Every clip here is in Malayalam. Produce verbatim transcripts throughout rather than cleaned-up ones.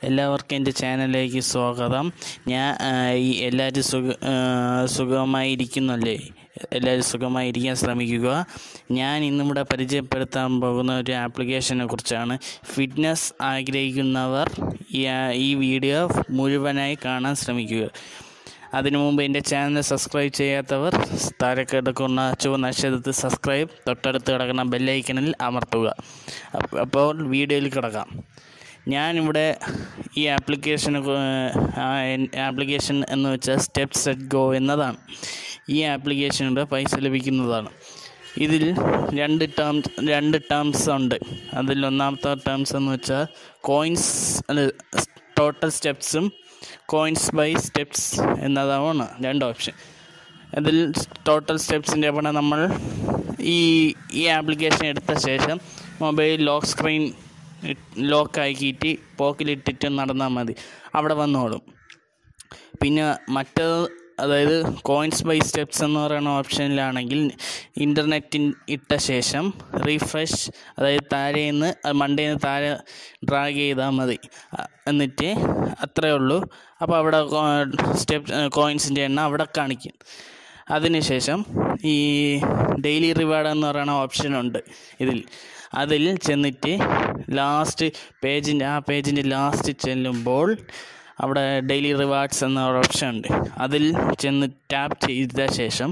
എല്ലാവർക്കും എൻ്റെ ചാനലിലേക്ക് സ്വാഗതം. ഞാൻ ഈ എല്ലാവരും സുഖ സുഖമായിരിക്കുന്നല്ലേ എല്ലാവരും സുഖമായിരിക്കാൻ ശ്രമിക്കുക. ഞാൻ ഇന്നിവിടെ പരിചയപ്പെടുത്താൻ പോകുന്ന ഒരു ആപ്ലിക്കേഷനെ കുറിച്ചാണ്. ഫിറ്റ്നസ് ആഗ്രഹിക്കുന്നവർ ഈ വീഡിയോ മുഴുവനായി കാണാൻ ശ്രമിക്കുക. അതിനു മുമ്പ് എൻ്റെ ചാനൽ സബ്സ്ക്രൈബ് ചെയ്യാത്തവർ താഴെ കിടക്കുന്ന ചുവന്ന അക്ഷരത്തിൽ സബ്സ്ക്രൈബ്, തൊട്ടടുത്ത് കിടക്കുന്ന ബെല്ലൈക്കണിൽ അമർത്തുക. അപ്പോൾ വീഡിയോയിൽ കിടക്കാം. ഞാനിവിടെ ഈ ആപ്ലിക്കേഷന് ആപ്ലിക്കേഷൻ എന്ന് വെച്ചാൽ സ്റ്റെപ്പ് സെറ്റ് ഗോ എന്നതാണ്. ഈ ആപ്ലിക്കേഷനിലൂടെ പൈസ ലഭിക്കുന്നതാണ്. ഇതിൽ രണ്ട് ടേംസ് രണ്ട് ടേംസ് ഉണ്ട്. അതിൽ ഒന്നാമത്തെ ടേംസ് എന്ന് വെച്ചാൽ കോയിൻസ് ടോട്ടൽ സ്റ്റെപ്സും കോയിൻസ് ബൈ സ്റ്റെപ്സ് എന്നതാണ് രണ്ട് ഓപ്ഷൻ. അതിൽ ടോട്ടൽ സ്റ്റെപ്സിൻ്റെ പണം നമ്മൾ ഈ ഈ ആപ്ലിക്കേഷൻ എടുത്ത ശേഷം മൊബൈൽ ലോക്ക് സ്ക്രീൻ ലോക്കാക്കിയിട്ട് പോക്കിലിട്ടിട്ട് നടന്നാൽ മതി, അവിടെ വന്നോളും. പിന്നെ മറ്റേത് അതായത് കോയിൻസ് ബൈ സ്റ്റെപ്സ് എന്ന് പറയുന്ന ഓപ്ഷനിലാണെങ്കിൽ ഇൻ്റർനെറ്റിൽ ഇട്ട ശേഷം റീഫ്രഷ്, അതായത് താഴേന്ന് മണ്ടേന്ന് താഴെ ഡ്രാഗ് ചെയ്താൽ മതി, എന്നിട്ട് അത്രയേ ഉള്ളൂ. അപ്പോൾ അവിടെ സ്റ്റെപ്പ് കോയിൻസിൻ്റെ എണ്ണം അവിടെ കാണിക്കും. അതിനുശേഷം ഈ ഡെയിലി റിവാർഡ് എന്ന് പറയുന്ന ഓപ്ഷനുണ്ട് ഇതിൽ. അതിൽ ചെന്നിട്ട് ലാസ്റ്റ് പേജിൻ്റെ ആ പേജിൻ്റെ ലാസ്റ്റ് ചെല്ലുമ്പോൾ അവിടെ ഡെയിലി റിവാർഡ്സ് എന്ന ഓപ്ഷൻ ഉണ്ട്. അതിൽ ചെന്ന് ടാപ്പ് ചെയ്ത ശേഷം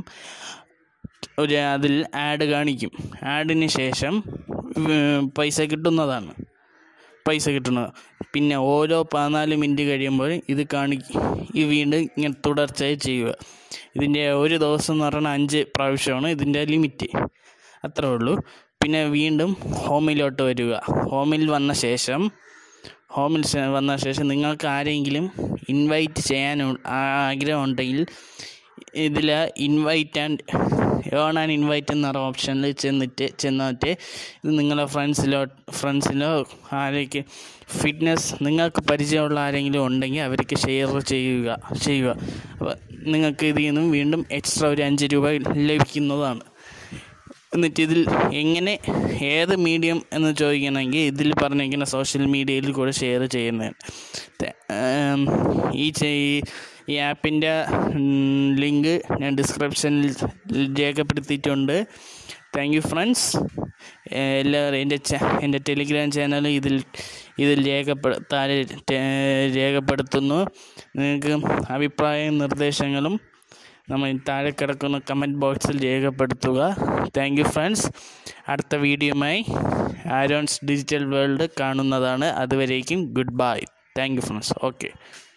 ഒരു അതിൽ ആഡ് കാണിക്കും. ആഡിന് ശേഷം പൈസ കിട്ടുന്നതാണ് പൈസ കിട്ടുന്നത് പിന്നെ ഓരോ പതിനാല് മിനിറ്റ് കഴിയുമ്പോൾ ഇത് കാണിക്കും. ഈ വീണ്ടും ഇങ്ങനെ തുടർച്ചയായി ചെയ്യുക. ഇതിൻ്റെ ഒരു ദിവസം എന്ന് പറഞ്ഞാൽ അഞ്ച് പ്രാവശ്യമാണ് ഇതിൻ്റെ ലിമിറ്റ്. അത്രേ ഉള്ളൂ. പിന്നെ വീണ്ടും ഹോമിലോട്ട് വരിക. ഹോമിൽ വന്ന ശേഷം ഹോമിൽ വന്ന ശേഷം നിങ്ങൾക്ക് ആരെങ്കിലും ഇൻവൈറ്റ് ചെയ്യാൻ ആഗ്രഹമുണ്ടെങ്കിൽ ഇതിൽ invite and earn and invite എന്ന ഓപ്ഷനിൽ ചെന്നിട്ട് ചെന്നിട്ട് ഇത് നിങ്ങളെ ഫ്രണ്ട്സിലോ ഫ്രണ്ട്സിലോ ആരേക്ക് ഫിറ്റ്നസ് നിങ്ങൾക്ക് പരിചയമുള്ള ആരെങ്കിലും ഉണ്ടെങ്കിൽ അവർക്ക് ഷെയർ ചെയ്യുക ചെയ്യുക അപ്പോൾ നിങ്ങൾക്ക് ഇതിൽ നിന്നും വീണ്ടും എക്സ്ട്രാ ഒരു അഞ്ച് രൂപ ലഭിക്കുന്നതാണ്. എന്നിട്ട് ഇതിൽ എങ്ങനെ ഏത് മീഡിയം എന്ന് ചോദിക്കണമെങ്കിൽ ഇതിൽ പറഞ്ഞിരിക്കുന്ന സോഷ്യൽ മീഡിയയിൽ കൂടെ ഷെയർ ചെയ്യുന്നതാണ്. ഈ ഈ ആപ്പിൻ്റെ ലിങ്ക് ഞാൻ ഡിസ്ക്രിപ്ഷനിൽ രേഖപ്പെടുത്തിയിട്ടുണ്ട്. Thank you friends. എല്ലാവരും എൻ്റെ എൻ്റെ ടെലിഗ്രാം ചാനൽ ഇതിൽ ഇതിൽ രേഖപ്പെ താഴെ രേഖപ്പെടുത്തുന്നു. നിങ്ങൾക്ക് അഭിപ്രായവും നിർദ്ദേശങ്ങളും നമ്മൾ താഴെ കിടക്കുന്ന കമൻറ്റ് ബോക്സിൽ രേഖപ്പെടുത്തുക. Thank you friends. അടുത്ത വീഡിയോയുമായി ആരോൺസ് ഡിജിറ്റൽ വേൾഡ് കാണുന്നതാണ്. അതുവരേക്കും goodbye. Thank you friends. Okay.